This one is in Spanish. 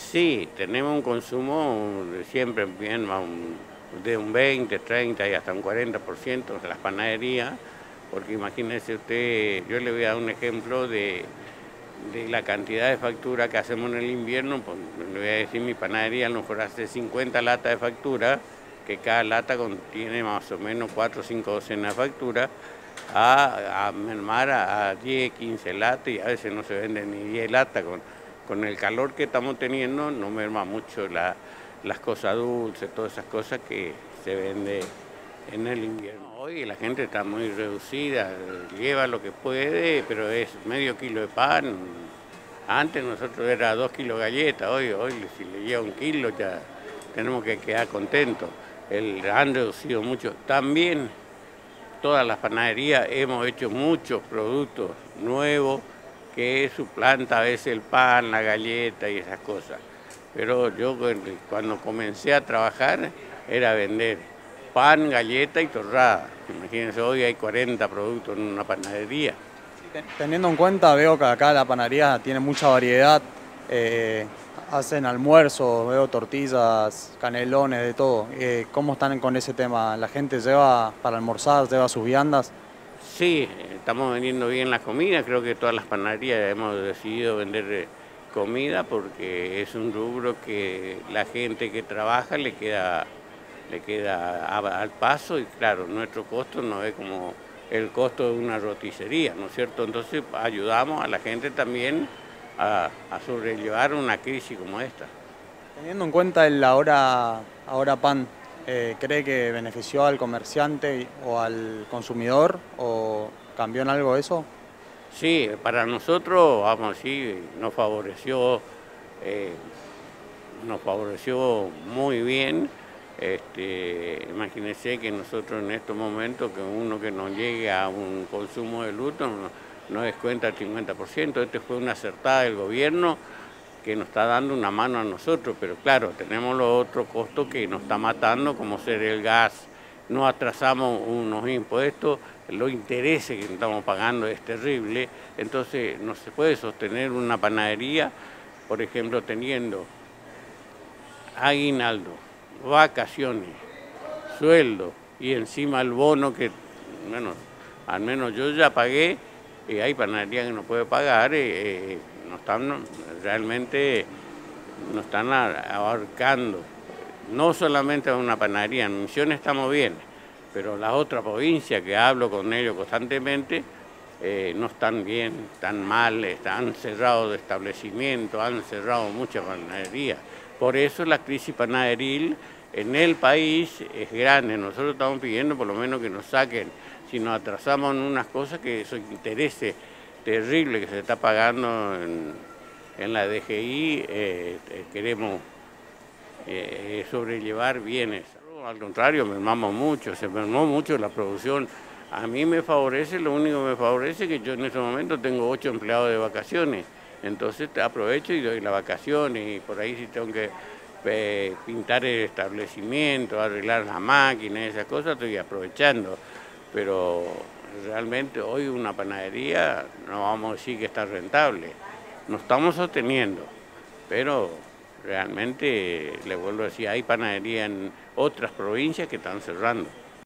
Sí, tenemos un consumo siempre bien, de un 20, 30 y hasta un 40% de las panaderías, porque imagínese usted, yo le voy a dar un ejemplo de la cantidad de factura que hacemos en el invierno. Pues, le voy a decir, mi panadería a lo mejor hace 50 latas de factura, que cada lata contiene más o menos 4 o 5 docenas de facturas, a mermar a 10, 15 latas, y a veces no se venden ni 10 latas. Con el calor que estamos teniendo no merma mucho las cosas dulces, todas esas cosas que se venden en el invierno. Hoy la gente está muy reducida, lleva lo que puede, pero es medio kilo de pan. Antes nosotros era 2 kilos de galletas, hoy si le lleva 1 kilo ya tenemos que quedar contentos. Han reducido mucho. También todas las panaderías hemos hecho muchos productos nuevos que suplanta a veces el pan, la galleta y esas cosas. Pero yo cuando comencé a trabajar era vender pan, galleta y torrada. Imagínense, hoy hay 40 productos en una panadería. Teniendo en cuenta, veo que acá la panadería tiene mucha variedad, hacen almuerzos, veo tortillas, canelones, de todo. ¿Cómo están con ese tema? ¿La gente lleva para almorzar, lleva sus viandas? Sí, estamos vendiendo bien la comida, creo que todas las panaderías hemos decidido vender comida porque es un rubro que la gente que trabaja le queda al paso, y claro, nuestro costo no es como el costo de una roticería, ¿no es cierto? Entonces ayudamos a la gente también a sobrellevar una crisis como esta. Teniendo en cuenta el ahora pan, ¿cree que benefició al comerciante o al consumidor o cambió en algo eso? Sí, para nosotros, vamos a decir, eh, nos favoreció muy bien. Imagínense que nosotros en estos momentos, que uno que nos llegue a un consumo de luto nos descuenta el 50%. Este fue una acertada del gobierno que nos está dando una mano a nosotros, pero claro, tenemos los otros costos que nos está matando, como ser el gas. No atrasamos unos impuestos, los intereses que estamos pagando es terrible. Entonces no se puede sostener una panadería, por ejemplo, teniendo aguinaldo, vacaciones, sueldo y encima el bono que, bueno, al menos yo ya pagué. Hay panaderías que no puede pagar, realmente nos están ahorcando. No solamente a una panadería, en Misiones estamos bien, pero las otras provincias que hablo con ellos constantemente no están bien, están mal, han cerrado de establecimientos, han cerrado muchas panaderías. Por eso la crisis panaderil en el país es grande. Nosotros estamos pidiendo por lo menos que nos saquen, si nos atrasamos en unas cosas, que esos intereses terribles que se está pagando en la DGI, queremos sobrellevar bien eso. Al contrario, mermamos mucho, se mermó mucho la producción. A mí me favorece, lo único que me favorece es que yo en este momento tengo 8 empleados de vacaciones, entonces aprovecho y doy las vacaciones, y por ahí si tengo que pintar el establecimiento, arreglar las máquinas, esas cosas, estoy aprovechando. Pero realmente hoy una panadería no vamos a decir que está rentable, nos estamos sosteniendo, pero realmente, le vuelvo a decir, hay panaderías en otras provincias que están cerrando.